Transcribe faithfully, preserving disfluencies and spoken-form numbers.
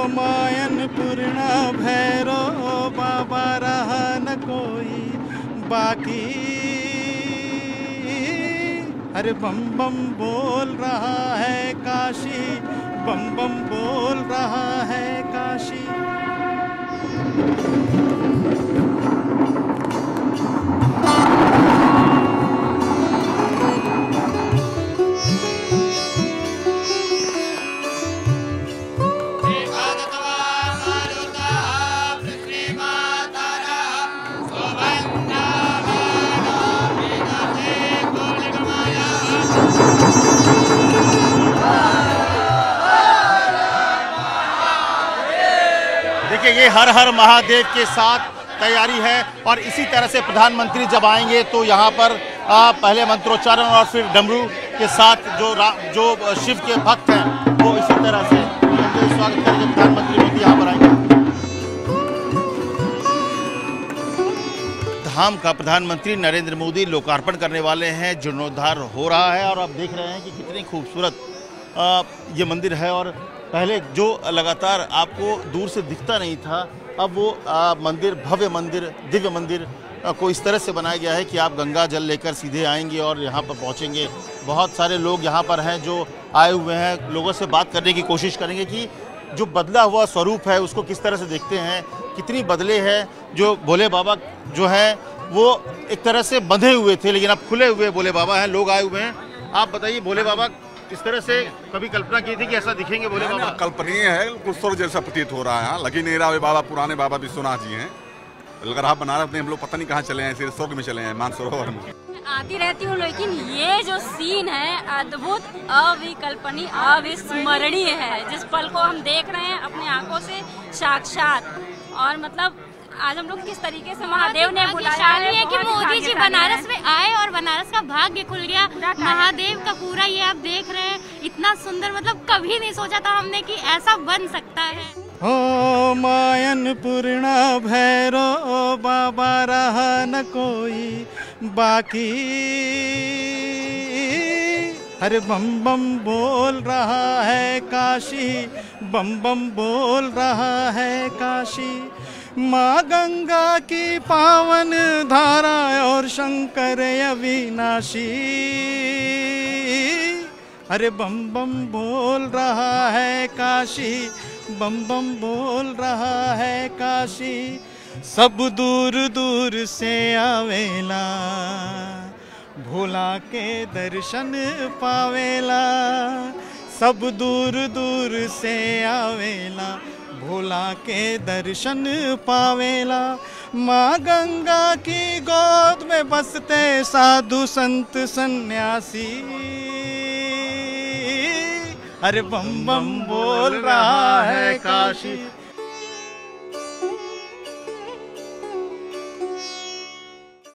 मायन पूर्णा भैरो बाबा रहा न कोई बाकी। अरे बम बम बोल रहा है काशी, बम बम बोल रहा है काशी। देखिए, ये हर हर महादेव के साथ तैयारी है और इसी तरह से प्रधानमंत्री जब आएंगे तो यहाँ पर आ, पहले मंत्रोच्चारण और फिर डमरू के साथ जो जो शिव के भक्त हैं वो इसी तरह से स्वागत करेंगे। प्रधानमंत्री मोदी यहाँ पर आएंगे। धाम का प्रधानमंत्री नरेंद्र मोदी लोकार्पण करने वाले हैं। जीर्णोद्धार हो रहा है और आप देख रहे हैं कि कितनी खूबसूरत ये मंदिर है। और पहले जो लगातार आपको दूर से दिखता नहीं था, अब वो आ, मंदिर, भव्य मंदिर, दिव्य मंदिर आ, को इस तरह से बनाया गया है कि आप गंगा जल लेकर सीधे आएंगे और यहाँ पर पहुँचेंगे। बहुत सारे लोग यहाँ पर हैं जो आए हुए हैं। लोगों से बात करने की कोशिश करेंगे कि जो बदला हुआ स्वरूप है उसको किस तरह से देखते हैं, कितनी बदले हैं। जो भोले बाबा जो हैं वो एक तरह से बंधे हुए थे लेकिन अब खुले हुए भोले बाबा हैं। लोग आए हुए हैं। आप बताइए, भोले बाबा इस तरह से कभी कल्पना की थी कि ऐसा दिखेंगे भोले बाबा? कल्पनीय है, कुछ स्वर्ग जैसा प्रतीत हो रहा है। लगी नहीं रहा। बाबा पुराने बाबा विश्वनाथ जी हैं, अगर आप बना रहे हम लोग पता नहीं कहाँ चले हैं, सिर्फ स्वर्ग में चले हैं, मानसरोवर में। आती रहती हूँ लेकिन ये जो सीन है अद्भुत, अविकल्पनीय, अविस्मरणीय है। जिस पल को हम देख रहे हैं अपने आंखों से साक्षात, और मतलब आज हम लोग किस तरीके से महादेव ने बुलाया है कि मोदी जी बनारस में आए और बनारस का भाग्य खुल गया। महादेव का पूरा ये आप देख रहे हैं, इतना सुंदर, मतलब कभी नहीं सोचा था हमने कि ऐसा बन सकता है। ओ मायन पूर्णा भैरो बाबा रहा न कोई बाकी। अरे बम बम बोल रहा है काशी, बम बम बोल रहा है काशी। माँ गंगा की पावन धारा और शंकर अविनाशी। अरे बम बम बोल रहा है काशी, बम बम बोल रहा है काशी। सब दूर दूर से आवेला, भोला के दर्शन पावेला। सब दूर दूर से आवेला, भोला के दर्शन पावेला। माँ गंगा की गोद में बसते साधु संत सन्यासी। अरे बम बम बोल रहा है काशी,